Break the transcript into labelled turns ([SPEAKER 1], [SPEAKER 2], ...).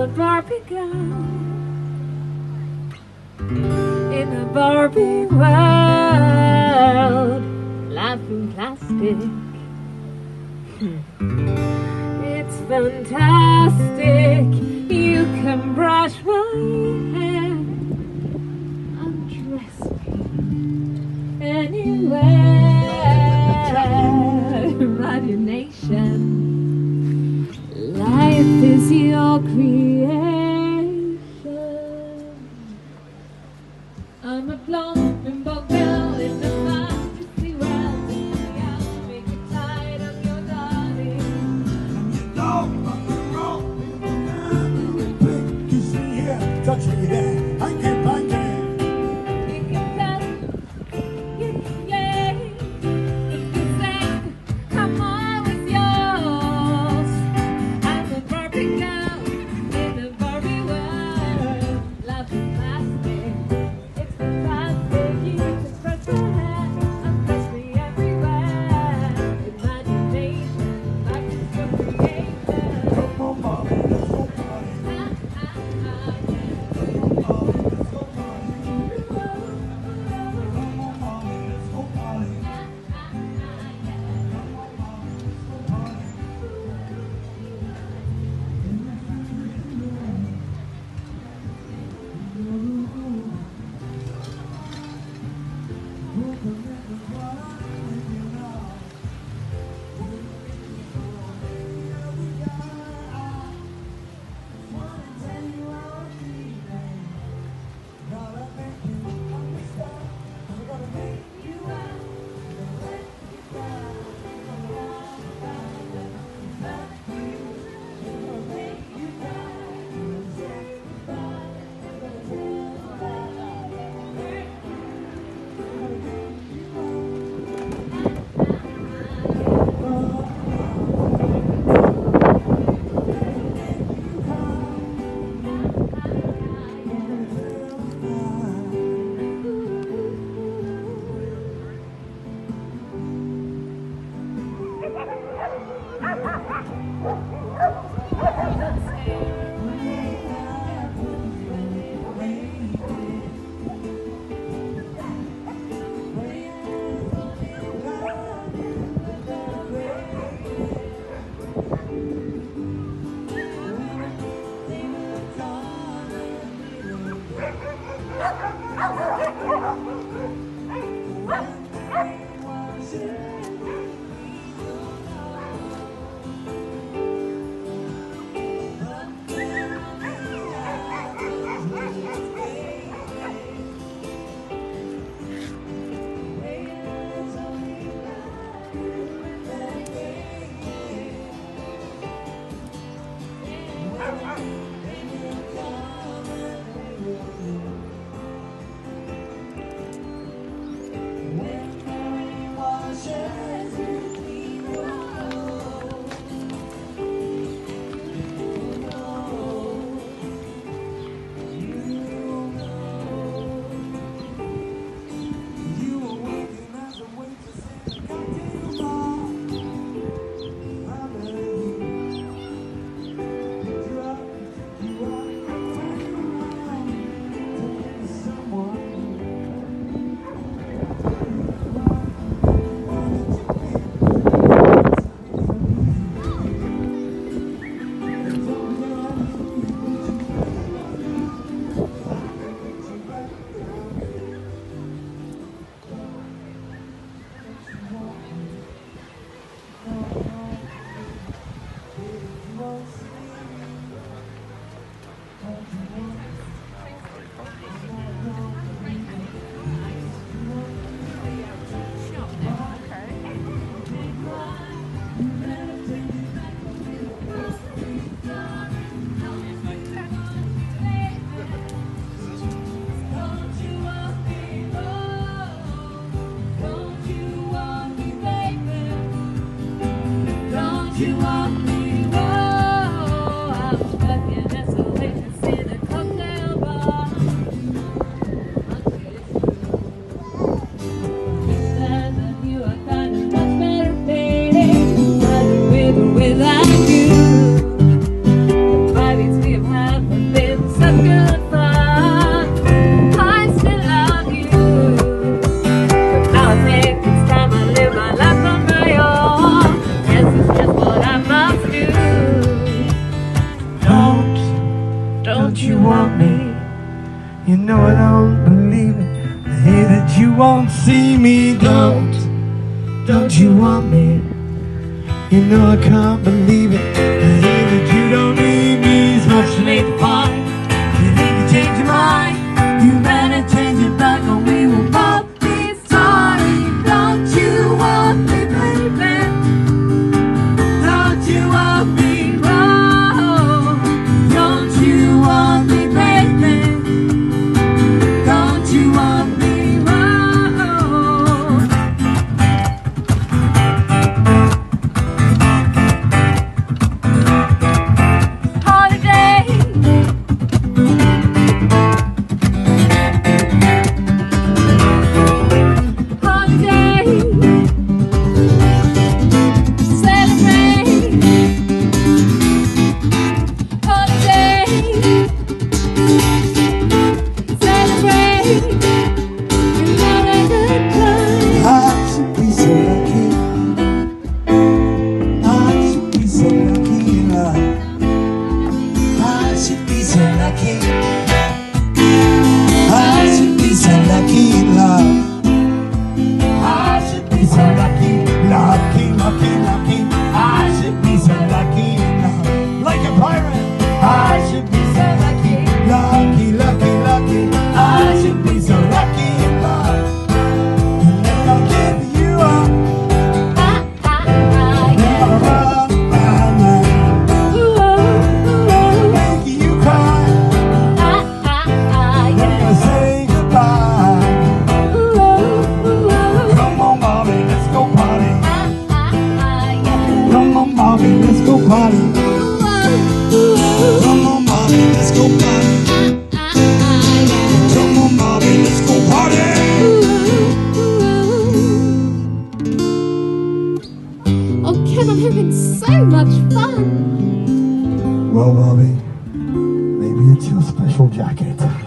[SPEAKER 1] a Barbie girl in a Barbie world, laughing plastic. It's fantastic. You can brush my hair, undress me anywhere. Imagination. Life is your creation. I'm a blonde bimbo girl in the fantasy world. I'll make you tired of your darling.
[SPEAKER 2] And you know I'm the wrong thing. Kiss me here, touch me there. I can't find it.
[SPEAKER 1] You can touch, you can play, you can sing. I'm always yours. I'm a Barbie girl in a Barbie world. Laughing plastic. It's fantastic. You can press your hair and press me everywhere. Imagination, life is your creation.
[SPEAKER 2] Come on, Bobby, let's go party. Come on, Bobby, let's go party. Come on, Bobby, let's go party. you won't see me. Don't you want me? You know I can't believe it. I hear that you don't need me. It's much too late to find. You need to change your mind. You better change it back or we will both be sorry. Don't you want me, baby? Don't you want me wrong? Don't you want me, baby? Don't you want me wrong?
[SPEAKER 1] Holiday, holiday, celebrate, holiday, celebrate, another good time.
[SPEAKER 2] I should be so lucky. I should be so lucky in life. I should be so lucky. I should be so lucky in love. I should be so lucky. Lucky, lucky, lucky. I should be so lucky in love. Like a pirate. I should be so lucky. Lucky, lucky, lucky. I should be so lucky in love. And then I'll give you up. Make you cry. Gonna say goodbye. Come on, Bobby, let's go party. Come on, Bobby, let's go party. Come on, Bobby, let's go party. Come on, Bobby, let's go party.
[SPEAKER 1] Oh, Ken, I'm having so much fun.
[SPEAKER 2] Well, Bobby, maybe it's your special jacket.